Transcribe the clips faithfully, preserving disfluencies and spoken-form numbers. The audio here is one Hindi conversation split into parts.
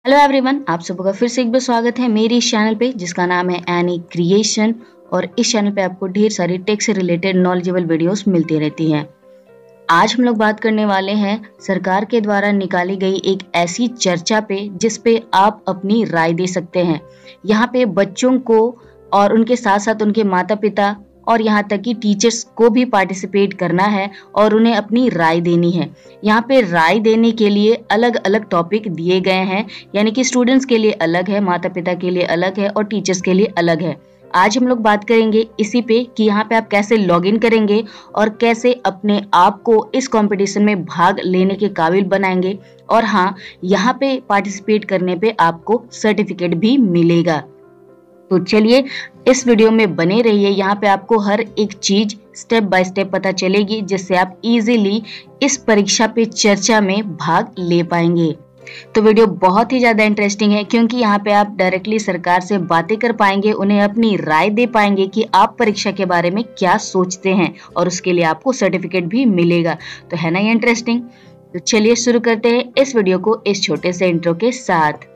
हेलो एवरीवन, आप सबका का फिर से एक बार स्वागत है मेरी इस चैनल पे जिसका नाम है एनी क्रिएशन। और इस चैनल पे आपको ढेर सारी टेक से रिलेटेड नॉलेजेबल वीडियोस मिलती रहती हैं। आज हम लोग बात करने वाले हैं सरकार के द्वारा निकाली गई एक ऐसी चर्चा पे जिस पे आप अपनी राय दे सकते हैं। यहाँ पे बच्चों को और उनके साथ साथ उनके माता पिता और यहाँ तक कि टीचर्स को भी पार्टिसिपेट करना है और उन्हें अपनी राय देनी है। यहाँ पे राय देने के लिए अलग अलग टॉपिक दिए गए हैं, यानी कि स्टूडेंट्स के लिए अलग है, माता पिता के लिए अलग है और टीचर्स के लिए अलग है। आज हम लोग बात करेंगे इसी पे कि यहाँ पे आप कैसे लॉग इन करेंगे और कैसे अपने आप को इस कंपटीशन में भाग लेने के काबिल बनाएंगे। और हाँ, यहाँ पे पार्टिसिपेट करने पे आपको सर्टिफिकेट भी मिलेगा। तो चलिए इस वीडियो में बने रहिए। यहाँ पे आपको हर एक चीज स्टेप बाय स्टेप पता चलेगी जिससे आप इजीली इस परीक्षा पे चर्चा में भाग ले पाएंगे। तो वीडियो बहुत ही ज्यादा इंटरेस्टिंग है क्योंकि यहाँ पे आप डायरेक्टली सरकार से बातें कर पाएंगे, उन्हें अपनी राय दे पाएंगे कि आप परीक्षा के बारे में क्या सोचते हैं और उसके लिए आपको सर्टिफिकेट भी मिलेगा। तो है ना ये इंटरेस्टिंग। तो चलिए शुरू करते हैं इस वीडियो को इस छोटे से इंट्रो के साथ।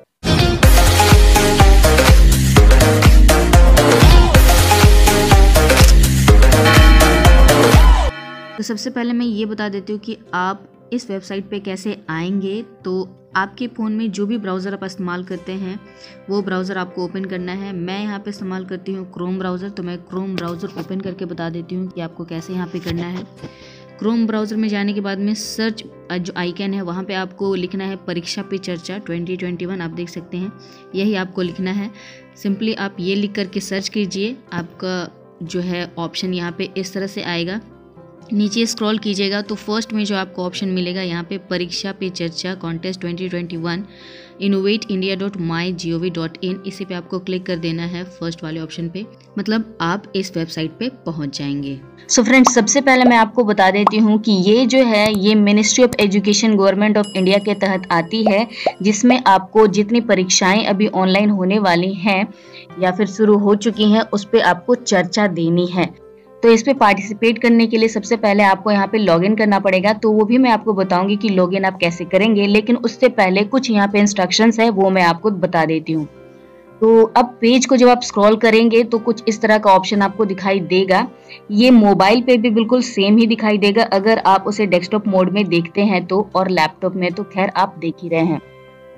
तो सबसे पहले मैं ये बता देती हूँ कि आप इस वेबसाइट पे कैसे आएंगे। तो आपके फ़ोन में जो भी ब्राउज़र आप इस्तेमाल करते हैं वो ब्राउज़र आपको ओपन करना है। मैं यहाँ पे इस्तेमाल करती हूँ क्रोम ब्राउज़र, तो मैं क्रोम ब्राउज़र ओपन करके बता देती हूँ कि आपको कैसे यहाँ पे करना है। क्रोम ब्राउज़र में जाने के बाद में सर्च जो आइकन है वहाँ पे आपको लिखना है परीक्षा पे चर्चा ट्वेंटी ट्वेंटी वन। आप देख सकते हैं यही आपको लिखना है। सिंपली आप ये लिख करके सर्च कीजिए। आपका जो है ऑप्शन यहाँ पे इस तरह से आएगा। नीचे स्क्रॉल कीजिएगा तो फर्स्ट में जो आपको ऑप्शन मिलेगा यहाँ पे Pariksha Pe Charcha contest twenty twenty one innovate India dot my G O V dot in, इसी पे आपको क्लिक कर देना है फर्स्ट वाले ऑप्शन पे। मतलब आप इस वेबसाइट पे पहुंच जाएंगे। सो so फ्रेंड्स, सबसे पहले मैं आपको बता देती हूँ कि ये जो है ये ministry of education government of India के तहत आती है, जिसमें आपको जितनी परीक्षाएं अभी ऑनलाइन होने वाली हैं या फिर शुरू हो चुकी हैं उस पर आपको चर्चा देनी है। तो इस पे पार्टिसिपेट करने के लिए सबसे पहले आपको यहाँ पे लॉगिन करना पड़ेगा। तो वो भी मैं आपको बताऊंगी कि लॉगिन आप कैसे करेंगे, लेकिन उससे पहले कुछ यहाँ पे इंस्ट्रक्शंस है वो मैं आपको बता देती हूँ। तो अब पेज को जब आप स्क्रॉल करेंगे तो कुछ इस तरह का ऑप्शन आपको दिखाई देगा। ये मोबाइल पे भी बिल्कुल सेम ही दिखाई देगा अगर आप उसे डेस्कटॉप मोड में देखते हैं तो, और लैपटॉप में तो खैर आप देख ही रहे हैं।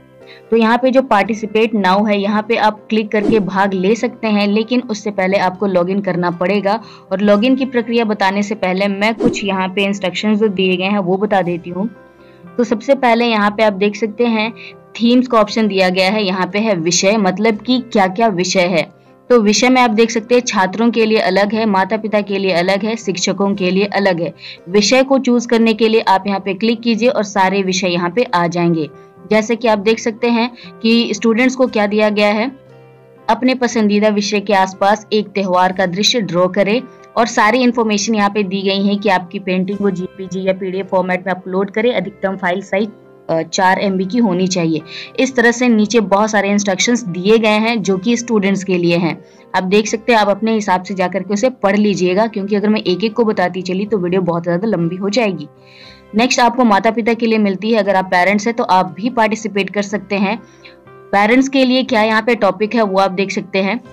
तो यहाँ पे जो पार्टिसिपेट नाउ है यहाँ पे आप क्लिक करके भाग ले सकते हैं, लेकिन उससे पहले आपको लॉगिन करना पड़ेगा। और लॉगिन की प्रक्रिया बताने से पहले मैं कुछ यहाँ पे इंस्ट्रक्शंस जो दिए गए हैं वो बता देती हूँ। तो सबसे पहले यहाँ पे आप देख सकते हैं थीम्स का ऑप्शन दिया गया है। यहाँ पे है विषय, मतलब कि क्या क्या विषय है। तो विषय में आप देख सकते हैं छात्रों के लिए अलग है, माता पिता के लिए अलग है, शिक्षकों के लिए अलग है। विषय को चूज करने के लिए आप यहाँ पे क्लिक कीजिए और सारे विषय यहाँ पे आ जाएंगे। जैसे कि आप देख सकते हैं कि स्टूडेंट्स को क्या दिया गया है, अपने पसंदीदा विषय के आसपास एक त्योहार का दृश्य ड्रॉ करें। और सारी इन्फॉर्मेशन यहाँ पे दी गई है कि आपकी पेंटिंग को जीपीजी या पीडीएफ फॉर्मेट में अपलोड करें। अधिकतम फाइल साइज चार एमबी की होनी चाहिए। इस तरह से नीचे बहुत सारे इंस्ट्रक्शंस दिए गए हैं जो कि स्टूडेंट्स के लिए हैं। आप देख सकते हैं, आप अपने हिसाब से जाकर के उसे पढ़ लीजिएगा, क्योंकि अगर मैं एक एक को बताती चली तो वीडियो बहुत ज्यादा लंबी हो जाएगी। नेक्स्ट आपको माता पिता के लिए मिलती है। अगर आप पेरेंट्स हैं तो आप भी पार्टिसिपेट कर सकते हैं। पेरेंट्स के लिए क्या यहाँ पे टॉपिक है वो आप देख सकते हैं।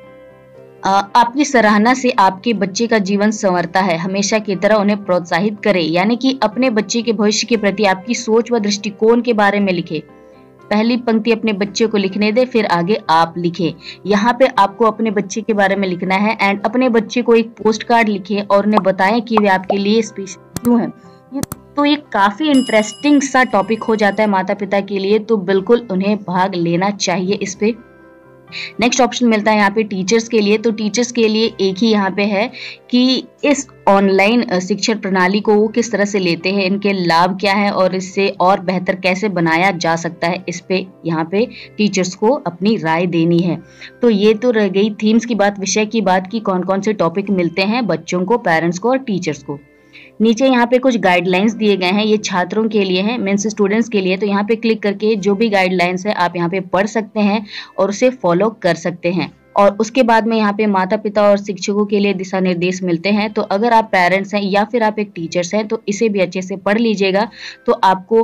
आ, आपकी सराहना से आपके बच्चे का जीवन संवरता है, हमेशा की तरह उन्हें प्रोत्साहित करें। यानी कि अपने बच्चे के भविष्य के प्रति आपकी सोच व दृष्टिकोण के बारे में लिखे। पहली पंक्ति अपने बच्चे को लिखने दे, फिर आगे आप लिखे। यहाँ पे आपको अपने बच्चे के बारे में लिखना है एंड अपने बच्चे को एक पोस्ट कार्ड लिखे और उन्हें बताएं कि वे आपके लिए स्पेशल क्यों है। तो ये काफी इंटरेस्टिंग सा टॉपिक हो जाता है माता पिता के लिए, तो बिल्कुल उन्हें भाग लेना चाहिए इस पे। नेक्स्ट ऑप्शन मिलता है यहाँ पे टीचर्स के लिए। तो टीचर्स के लिए एक ही यहाँ पे है कि इस ऑनलाइन शिक्षण प्रणाली को वो किस तरह से लेते हैं, इनके लाभ क्या है और इससे और बेहतर कैसे बनाया जा सकता है। इस पे यहाँ पे टीचर्स को अपनी राय देनी है। तो ये तो रह गई थीम्स की बात, विषय की बात की कौन कौन से टॉपिक मिलते हैं बच्चों को, पेरेंट्स को और टीचर्स को। नीचे यहाँ पे कुछ गाइडलाइंस दिए गए हैं, ये छात्रों के लिए हैं, मीन्स स्टूडेंट्स के लिए। तो यहाँ पे क्लिक करके जो भी गाइडलाइंस है आप यहाँ पे पढ़ सकते हैं और उसे फॉलो कर सकते हैं। और उसके बाद में यहाँ पे माता पिता और शिक्षकों के लिए दिशा निर्देश मिलते हैं। तो अगर आप पेरेंट्स हैं या फिर आप एक टीचर्स हैं तो इसे भी अच्छे से पढ़ लीजिएगा। तो आपको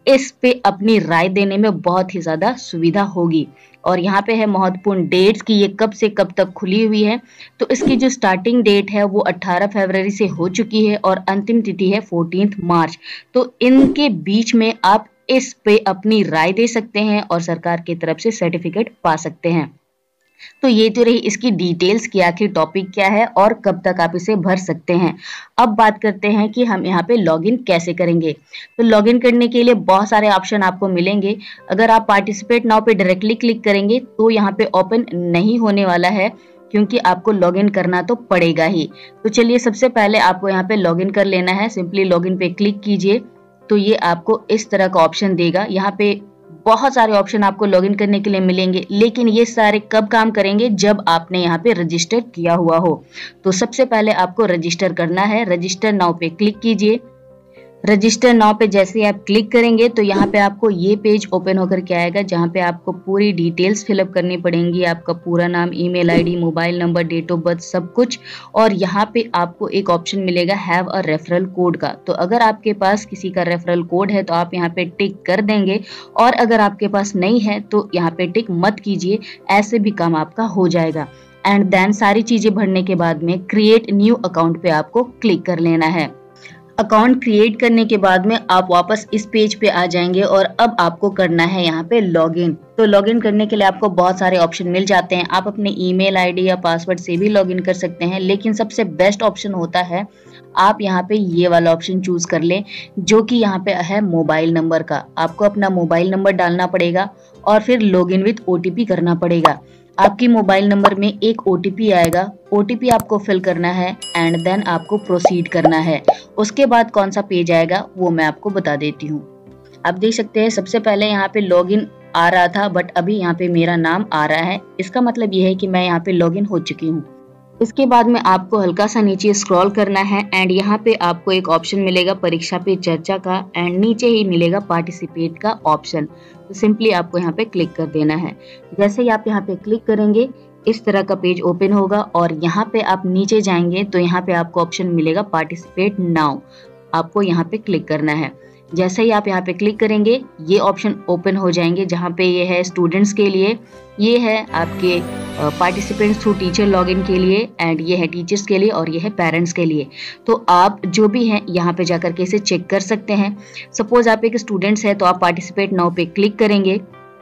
इस पे अपनी राय देने में बहुत ही ज्यादा सुविधा होगी। और यहाँ पे है महत्वपूर्ण डेट्स की ये कब से कब तक खुली हुई है। तो इसकी जो स्टार्टिंग डेट है वो अठारह फरवरी से हो चुकी है और अंतिम तिथि है चौदह मार्च। तो इनके बीच में आप इस पे अपनी राय दे सकते हैं और सरकार की तरफ से सर्टिफिकेट पा सकते हैं। तो ये तो रही इसकी डिटेल्स कि आखिर टॉपिक क्या है और कब तक आप इसे भर सकते हैं। अब बात करते हैं कि हम यहाँ पे लॉगिन कैसे करेंगे। तो लॉगिन करने के लिए बहुत सारे ऑप्शन आपको मिलेंगे। अगर आप पार्टिसिपेट नाउ पे डायरेक्टली क्लिक करेंगे तो यहाँ पे ओपन नहीं होने वाला है, क्योंकि आपको लॉगिन करना तो पड़ेगा ही। तो चलिए सबसे पहले आपको यहाँ पे लॉगिन कर लेना है। सिंपली लॉगिन पे क्लिक कीजिए तो ये आपको इस तरह का ऑप्शन देगा। यहाँ पे बहुत सारे ऑप्शन आपको लॉगिन करने के लिए मिलेंगे, लेकिन ये सारे कब काम करेंगे, जब आपने यहाँ पे रजिस्टर किया हुआ हो। तो सबसे पहले आपको रजिस्टर करना है। रजिस्टर नाउ पे क्लिक कीजिए। रजिस्टर नाउ पे जैसे आप क्लिक करेंगे तो यहाँ पे आपको ये पेज ओपन होकर के आएगा, जहाँ पे आपको पूरी डिटेल्स फिलअप करनी पड़ेंगी। आपका पूरा नाम, email ID, mobile number, date of birth, सब कुछ। और यहाँ पे आपको एक ऑप्शन मिलेगा हैव अ रेफरल कोड का। तो अगर आपके पास किसी का रेफरल कोड है तो आप यहाँ पे टिक कर देंगे, और अगर आपके पास नहीं है तो यहाँ पे टिक मत कीजिए, ऐसे भी काम आपका हो जाएगा। एंड देन सारी चीजें भरने के बाद में क्रिएट न्यू अकाउंट पे आपको क्लिक कर लेना है। अकाउंट क्रिएट करने के बाद में आप वापस इस पेज पे आ जाएंगे और अब आपको करना है यहाँ पे लॉगिन। तो लॉगिन करने के लिए आपको बहुत सारे ऑप्शन मिल जाते हैं। आप अपने ईमेल आईडी या पासवर्ड से भी लॉगिन कर सकते हैं, लेकिन सबसे बेस्ट ऑप्शन होता है आप यहाँ पे ये वाला ऑप्शन चूज कर लें, जो कि यहाँ पे है मोबाइल नंबर का। आपको अपना मोबाइल नंबर डालना पड़ेगा और फिर लॉगिन विद ओटीपी करना पड़ेगा। आपकी मोबाइल नंबर में एक ओटीपी आएगा, ओटीपी आपको फिल करना है एंड देन आपको प्रोसीड करना है। उसके बाद कौन सा पेज आएगा वो मैं आपको बता देती हूँ। आप देख सकते हैं सबसे पहले यहाँ पे लॉगिन आ रहा था, बट अभी यहाँ पे मेरा नाम आ रहा है। इसका मतलब ये है कि मैं यहाँ पे लॉगिन हो चुकी हूँ। इसके बाद में आपको हल्का सा नीचे स्क्रॉल करना है एंड यहाँ पे आपको एक ऑप्शन मिलेगा परीक्षा पे चर्चा का, एंड नीचे ही मिलेगा पार्टिसिपेट का ऑप्शन। तो सिंपली आपको यहाँ पे क्लिक कर देना है। जैसे ही आप यहाँ पे क्लिक करेंगे इस तरह का पेज ओपन होगा और यहाँ पे आप नीचे जाएंगे तो यहाँ पे आपको ऑप्शन मिलेगा पार्टिसिपेट नाउ। आपको यहाँ पे क्लिक करना है। जैसे ही आप यहाँ पे क्लिक करेंगे ये ऑप्शन ओपन हो जाएंगे, जहाँ पे ये है स्टूडेंट्स के लिए, ये है आपके पार्टिसिपेंट्स थ्रू टीचर लॉगिन के लिए, एंड ये है टीचर्स के लिए, और ये है पेरेंट्स के लिए। तो आप जो भी हैं यहाँ पे जाकर के इसे चेक कर सकते हैं। सपोज आप एक स्टूडेंट्स है तो आप पार्टिसिपेट नाउ पे क्लिक करेंगे,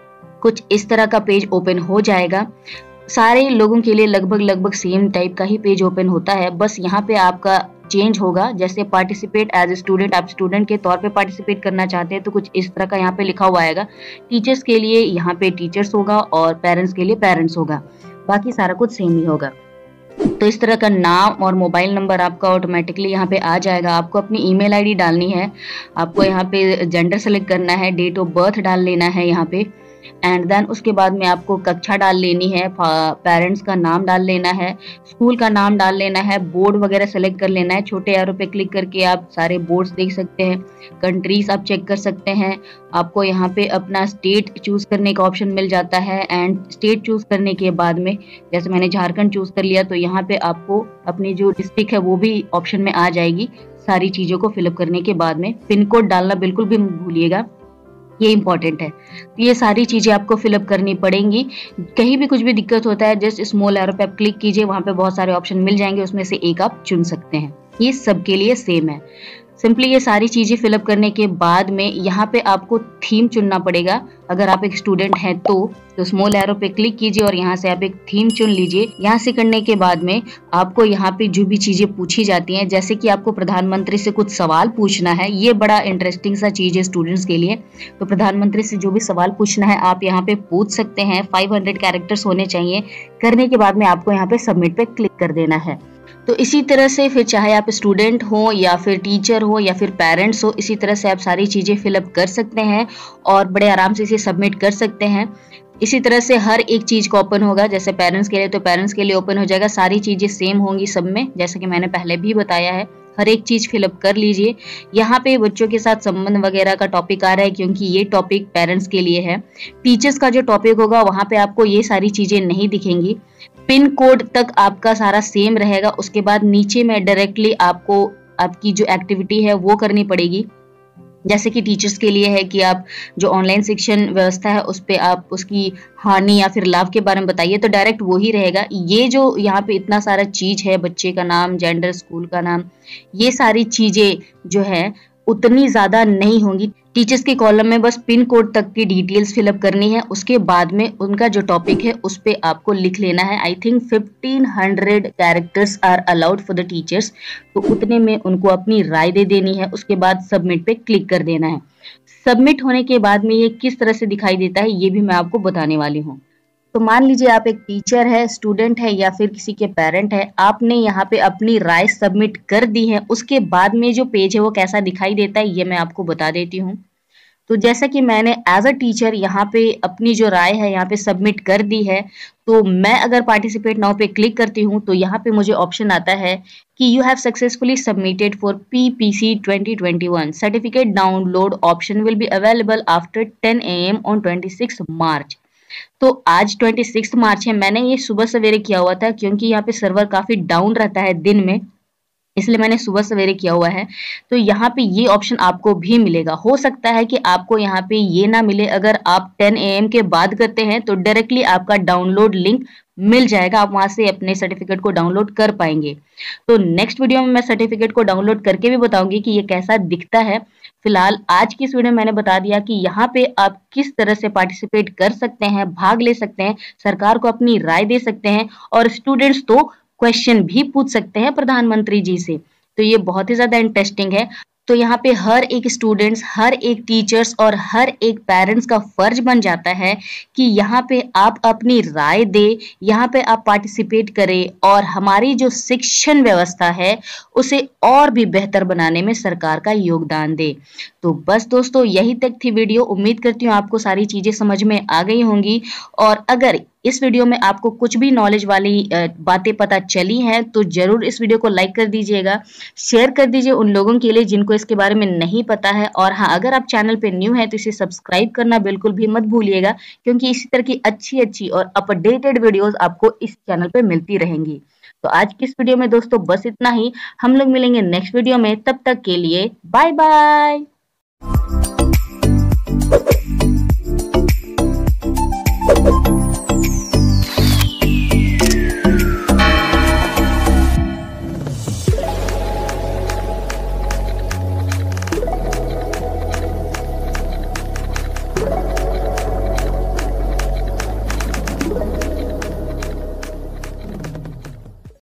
कुछ इस तरह का पेज ओपन हो जाएगा। सारे लोगों के लिए लगभग लगभग सेम टाइप का ही पेज ओपन होता है, बस यहाँ पे आपका चेंज होगा। जैसे पार्टिसिपेट एज ए स्टूडेंट, आप स्टूडेंट के तौर पे पार्टिसिपेट करना चाहते हैं तो कुछ इस तरह का यहाँ पे लिखा हुआ आएगा। टीचर्स के लिए यहाँ पे टीचर्स होगा और पेरेंट्स के लिए पेरेंट्स होगा, बाकी सारा कुछ सेम ही होगा। तो इस तरह का नाम और मोबाइल नंबर आपका ऑटोमेटिकली यहाँ पे आ जाएगा। आपको अपनी ईमेल आईडी डालनी है, आपको यहाँ पे जेंडर सेलेक्ट करना है, डेट ऑफ बर्थ डाल लेना है यहाँ पे, एंड देन उसके बाद में आपको कक्षा डाल लेनी है, पेरेंट्स का नाम डाल लेना है, स्कूल का नाम डाल लेना है, बोर्ड वगैरह सेलेक्ट कर लेना है। छोटे एरो पे क्लिक करके आप सारे बोर्ड्स देख सकते हैं, कंट्रीज आप चेक कर सकते हैं। आपको यहाँ पे अपना स्टेट चूज करने का ऑप्शन मिल जाता है, एंड स्टेट चूज करने के बाद में जैसे मैंने झारखंड चूज कर लिया तो यहाँ पे आपको अपनी जो डिस्ट्रिक्ट है वो भी ऑप्शन में आ जाएगी। सारी चीजों को फिलअप करने के बाद में पिन कोड डालना बिल्कुल भी मत भूलिएगा, ये इंपॉर्टेंट है। तो ये सारी चीजें आपको फिलअप करनी पड़ेंगी। कहीं भी कुछ भी दिक्कत होता है जस्ट स्मॉल एरो पे आप क्लिक कीजिए, वहां पे बहुत सारे ऑप्शन मिल जाएंगे, उसमें से एक आप चुन सकते हैं। ये सबके लिए सेम है। सिंपली ये सारी चीजें फिलअप करने के बाद में यहाँ पे आपको थीम चुनना पड़ेगा। अगर आप एक स्टूडेंट हैं तो तो स्मॉल एरो पे क्लिक कीजिए और यहाँ से आप एक थीम चुन लीजिए। यहाँ से करने के बाद में आपको यहाँ पे जो भी चीजें पूछी जाती हैं, जैसे कि आपको प्रधानमंत्री से कुछ सवाल पूछना है, ये बड़ा इंटरेस्टिंग सा चीज है स्टूडेंट्स के लिए। तो प्रधानमंत्री से जो भी सवाल पूछना है आप यहाँ पे पूछ सकते हैं। फाइव हंड्रेड कैरेक्टर्स होने चाहिए। करने के बाद में आपको यहाँ पे सबमिट पे क्लिक कर देना है। तो इसी तरह से फिर चाहे आप स्टूडेंट हो या फिर टीचर हो या फिर पेरेंट्स हो, इसी तरह से आप सारी चीजें फिलअप कर सकते हैं और बड़े आराम से इसे सबमिट कर सकते हैं। इसी तरह से हर एक चीज को ओपन होगा। जैसे पेरेंट्स के लिए तो पेरेंट्स के लिए ओपन हो जाएगा, सारी चीजें सेम होंगी सब में, जैसे कि मैंने पहले भी बताया है। हर एक चीज फिलअप कर लीजिए। यहाँ पे बच्चों के साथ संबंध वगैरह का टॉपिक आ रहा है क्योंकि ये टॉपिक पेरेंट्स के लिए है। टीचर्स का जो टॉपिक होगा वहां पे आपको ये सारी चीजें नहीं दिखेंगी। पिन कोड तक आपका सारा सेम रहेगा। उसके बाद नीचे में डायरेक्टली आपको आपकी जो एक्टिविटी है वो करनी पड़ेगी। जैसे कि टीचर्स के लिए है कि आप जो ऑनलाइन शिक्षण व्यवस्था है उस पे आप उसकी हानि या फिर लाभ के बारे में बताइए, तो डायरेक्ट वो ही रहेगा। ये जो यहाँ पे इतना सारा चीज है, बच्चे का नाम, जेंडर, स्कूल का नाम, ये सारी चीजें जो है उतनी ज्यादा नहीं होंगी। टीचर्स के कॉलम में बस पिन कोड तक की डिटेल्स फिलअप करनी है, उसके बाद में उनका जो टॉपिक है उस पे आपको लिख लेना है। I think fifteen hundred characters are allowed for the teachers, तो उतने में उनको अपनी राय दे देनी है। उसके बाद सबमिट पे क्लिक कर देना है। सबमिट होने के बाद में ये किस तरह से दिखाई देता है ये भी मैं आपको बताने वाली हूँ। तो मान लीजिए आप एक टीचर है, स्टूडेंट है या फिर किसी के पेरेंट है, आपने यहाँ पे अपनी राय सबमिट कर दी है। उसके बाद में जो पेज है वो कैसा दिखाई देता है ये मैं आपको बता देती हूँ। तो जैसा कि मैंने एज अ टीचर यहाँ पे अपनी जो राय है यहाँ पे सबमिट कर दी है, तो मैं अगर पार्टिसिपेट नाउ पे क्लिक करती हूँ तो यहाँ पे मुझे ऑप्शन आता है कि you have successfully submitted for P P C twenty twenty one, certificate download option will be available after ten A M on twenty six March. तो आज ट्वेंटी सिक्स मार्च है, मैंने ये सुबह सवेरे किया हुआ था क्योंकि यहाँ पे सर्वर काफी डाउन रहता है दिन में, इसलिए मैंने सुबह सवेरे किया हुआ है। तो यहाँ पे ये ऑप्शन आपको भी मिलेगा। हो सकता है कि आपको यहाँ पे ये ना मिले, अगर आप टेन ए एम के बाद करते हैं तो डायरेक्टली आपका डाउनलोड लिंक मिल जाएगा, आप वहां से अपने सर्टिफिकेट को डाउनलोड कर पाएंगे। तो नेक्स्ट वीडियो में मैं सर्टिफिकेट को डाउनलोड करके भी बताऊंगी कि ये कैसा दिखता है। फिलहाल आज की इस वीडियो में मैंने बता दिया कि यहाँ पे आप किस तरह से पार्टिसिपेट कर सकते हैं, भाग ले सकते हैं, सरकार को अपनी राय दे सकते हैं और स्टूडेंट्स तो क्वेश्चन भी पूछ सकते हैं प्रधानमंत्री जी से। तो ये बहुत ही ज्यादा इंटरेस्टिंग है। तो यहाँ पे हर एक स्टूडेंट्स, हर एक टीचर्स और हर एक पेरेंट्स का फर्ज बन जाता है कि यहाँ पे आप अपनी राय दे, यहाँ पे आप पार्टिसिपेट करें और हमारी जो शिक्षण व्यवस्था है उसे और भी बेहतर बनाने में सरकार का योगदान दे। तो बस दोस्तों यही तक थी वीडियो। उम्मीद करती हूँ आपको सारी चीजें समझ में आ गई होंगी, और अगर इस वीडियो में आपको कुछ भी नॉलेज वाली बातें पता चली हैं तो जरूर इस वीडियो को लाइक कर दीजिएगा, शेयर कर दीजिए उन लोगों के लिए जिनको इसके बारे में नहीं पता है। और हाँ, अगर आप चैनल पे न्यू हैं तो इसे सब्सक्राइब करना बिल्कुल भी मत भूलिएगा, क्योंकि इसी तरह की अच्छी अच्छी और अपडेटेड वीडियोस आपको इस चैनल पे मिलती रहेंगी। तो आज की इस वीडियो में दोस्तों बस इतना ही। हम लोग मिलेंगे नेक्स्ट वीडियो में, तब तक के लिए बाय बाय।